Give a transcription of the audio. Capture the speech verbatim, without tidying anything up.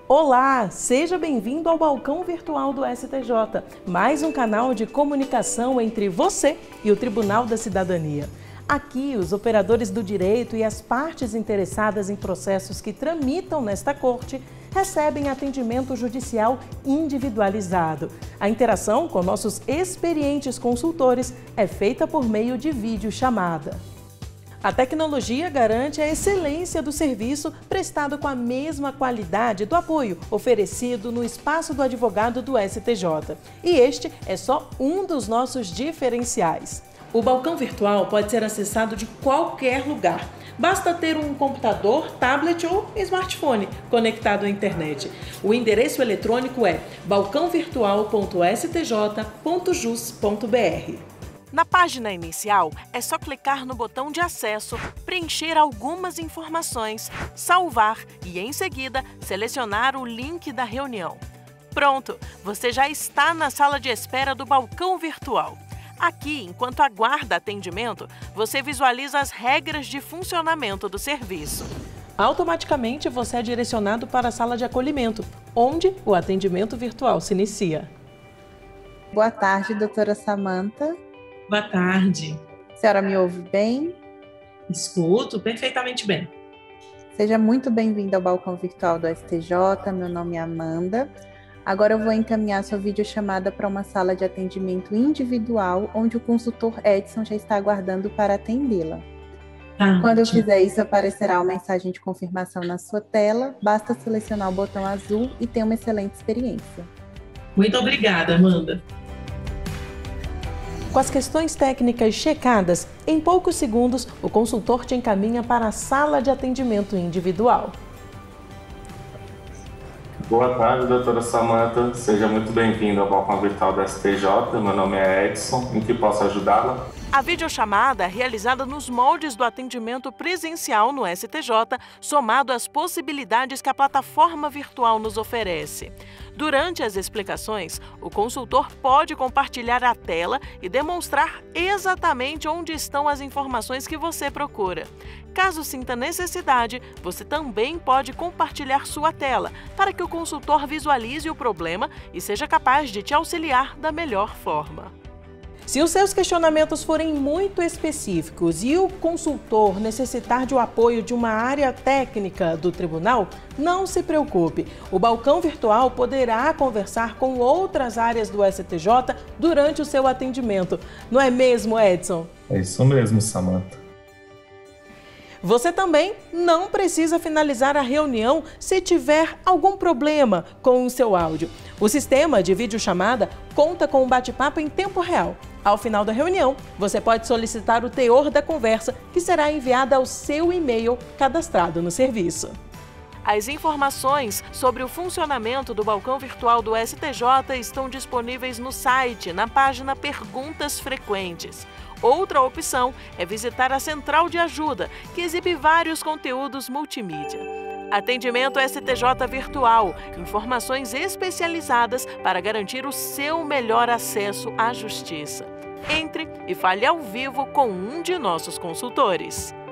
Olá, seja bem-vindo ao Balcão Virtual do S T J, mais um canal de comunicação entre você e o Tribunal da Cidadania. Aqui, os operadores do direito e as partes interessadas em processos que tramitam nesta corte recebem atendimento judicial individualizado. A interação com nossos experientes consultores é feita por meio de videochamada. A tecnologia garante a excelência do serviço prestado com a mesma qualidade do apoio oferecido no espaço do advogado do S T J. E este é só um dos nossos diferenciais. O balcão virtual pode ser acessado de qualquer lugar. Basta ter um computador, tablet ou smartphone conectado à internet. O endereço eletrônico é balcão virtual ponto s t j ponto jus ponto b r. Na página inicial, é só clicar no botão de acesso, preencher algumas informações, salvar e, em seguida, selecionar o link da reunião. Pronto! Você já está na sala de espera do balcão virtual. Aqui, enquanto aguarda atendimento, você visualiza as regras de funcionamento do serviço. Automaticamente, você é direcionado para a sala de acolhimento, onde o atendimento virtual se inicia. Boa tarde, doutora Samanta. Boa tarde. A senhora me ouve bem? Escuto perfeitamente bem. Seja muito bem-vinda ao Balcão Virtual do S T J. Meu nome é Amanda. Agora eu vou encaminhar sua videochamada para uma sala de atendimento individual, onde o consultor Edson já está aguardando para atendê-la. Ah, Quando eu fizer isso, aparecerá uma mensagem de confirmação na sua tela. Basta selecionar o botão azul e ter uma excelente experiência. Muito obrigada, Amanda. Com as questões técnicas checadas, em poucos segundos, o consultor te encaminha para a sala de atendimento individual. Boa tarde, doutora Samanta. Seja muito bem-vindo ao Balcão Virtual do S T J. Meu nome é Edson. Em que posso ajudá-la? A videochamada é realizada nos moldes do atendimento presencial no S T J, somado às possibilidades que a plataforma virtual nos oferece. Durante as explicações, o consultor pode compartilhar a tela e demonstrar exatamente onde estão as informações que você procura. Caso sinta necessidade, você também pode compartilhar sua tela, para que o consultor visualize o problema e seja capaz de te auxiliar da melhor forma. Se os seus questionamentos forem muito específicos e o consultor necessitar de o apoio de uma área técnica do tribunal, não se preocupe. O balcão virtual poderá conversar com outras áreas do S T J durante o seu atendimento. Não é mesmo, Edson? É isso mesmo, Samanta. Você também não precisa finalizar a reunião se tiver algum problema com o seu áudio. O sistema de videochamada conta com um bate-papo em tempo real. Ao final da reunião, você pode solicitar o teor da conversa, que será enviada ao seu e-mail cadastrado no serviço. As informações sobre o funcionamento do balcão virtual do S T J estão disponíveis no site, na página Perguntas Frequentes. Outra opção é visitar a Central de Ajuda, que exibe vários conteúdos multimídia. Atendimento S T J Virtual, informações especializadas para garantir o seu melhor acesso à justiça. Entre e fale ao vivo com um de nossos consultores.